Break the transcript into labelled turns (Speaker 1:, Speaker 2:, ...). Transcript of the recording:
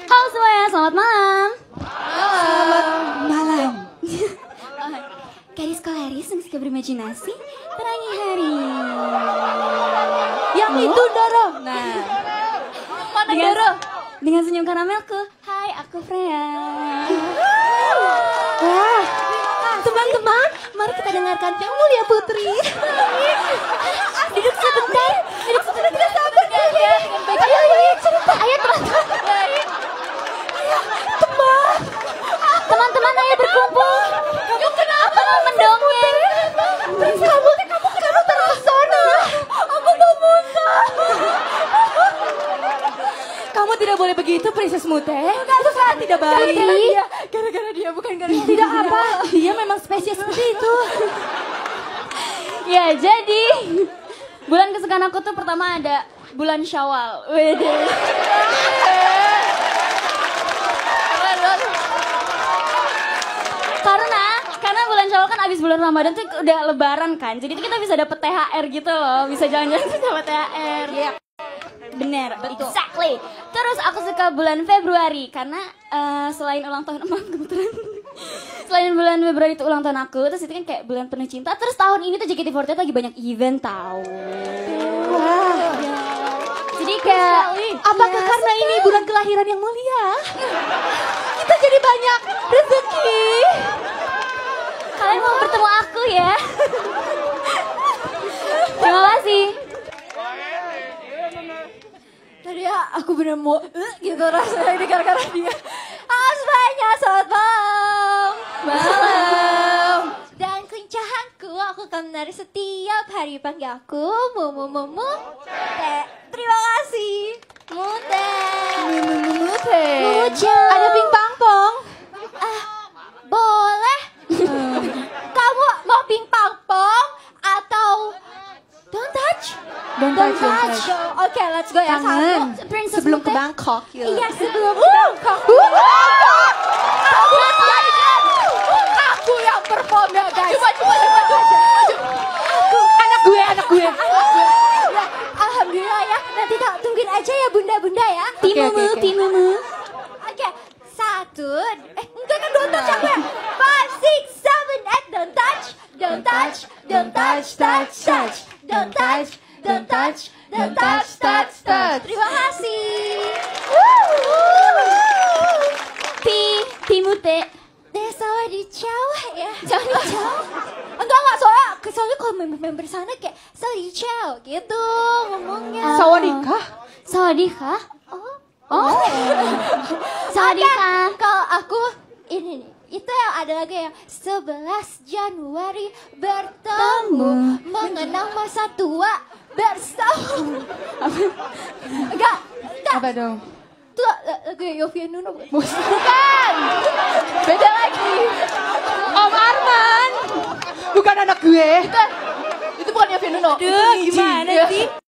Speaker 1: Halo semuanya, selamat malam.
Speaker 2: Selamat malam.
Speaker 1: Gadis koleris yang suka berimajinasi, terangi hari.
Speaker 2: Yang itu Doro. Nah,
Speaker 1: Mana Doro? Dengan senyum karamelku. Hai, aku Freya.
Speaker 2: wah, teman-teman, mari kita dengarkan Yang Mulia Putri.
Speaker 1: Duduk sebentar, duduk sebentar, tidak sabar ya. Ayo, cerita. Ayo teman-teman. Teman-teman, ayo berkumpul. Yuk, kenapa mau mendongeng?
Speaker 2: Kamu terpesona. Aku mau muntah. Kamu tidak boleh begitu, Princess Mute. Kamu sangat tidak baik. Gara-gara dia, bukan gara-gara tidak apa. Dia memang spesies seperti itu.
Speaker 1: Ya, jadi bulan kesukaan aku tuh pertama ada bulan Syawal. Wede. Karena bulan Syawal kan abis bulan Ramadan tuh udah lebaran kan. Jadi kita bisa dapet THR gitu loh. Bisa jalan-jalan bisa dapet THR. Iya. Bener, betul. Exactly. Terus aku suka bulan Februari karena selain ulang tahun emang kebetulan. Selain bulan Februari itu ulang tahun aku, terus itu kan kayak bulan penuh cinta. Terus tahun ini tuh JKT48 lagi banyak event tahu.
Speaker 2: Wah.
Speaker 1: Ya. Jadi kayak
Speaker 2: Apakah karena ini bulan kelahiran yang mulia? Kita jadi banyak rezeki.
Speaker 1: kalian mau bertemu aku ya. Terima kasih.
Speaker 2: Tadi ya aku bener mau gitu rasanya ini gara-gara dia. Semuanya selamat malam.
Speaker 1: Malam.
Speaker 2: Dan kuncahanku aku akan menari setiap hari panggil aku Mute. Terima kasih. Mute. Mute. Ada ping pong. Boleh. Kamu mau ping pong atau don't touch? Don't touch. Oke, let's go ya.
Speaker 1: Kangen.
Speaker 2: Princess
Speaker 3: Sebelum
Speaker 2: Mute.
Speaker 3: ke Bangkok gitu.
Speaker 2: Iya, sebelum ke Bangkok. Aku yang perform ya, guys. Coba. Anak gue. Ya, alhamdulillah ya. Nanti tak tungguin aja ya bunda-bunda ya.
Speaker 1: Timumu.
Speaker 2: Oke. 1. Enggak kan don't touch aku ya. 5, 6, 7, 8. Don't touch. Don't touch. Don't touch. Don't touch. Don't touch. Don't touch. Terima kasih.
Speaker 1: Timute.
Speaker 2: Sawa di Chow ya. Enggak soalnya kalau member sana kayak sawa di Chow gitu ngomongnya.
Speaker 3: Sawadika?
Speaker 1: Sawadika.
Speaker 2: Oh.
Speaker 1: Sawadika.
Speaker 2: Kalau aku ini nih, itu yang ada lagi yang 11 Januari bertemu mengenang masa tua bersama. Enggak.
Speaker 3: Apa dong?
Speaker 2: Itu lagu Yovie Nuno.
Speaker 3: Bukan! Beda lagi. Om Arman. Bukan anak gue.
Speaker 2: Itu bukan Yovie Nuno.
Speaker 3: Aduh, gimana sih?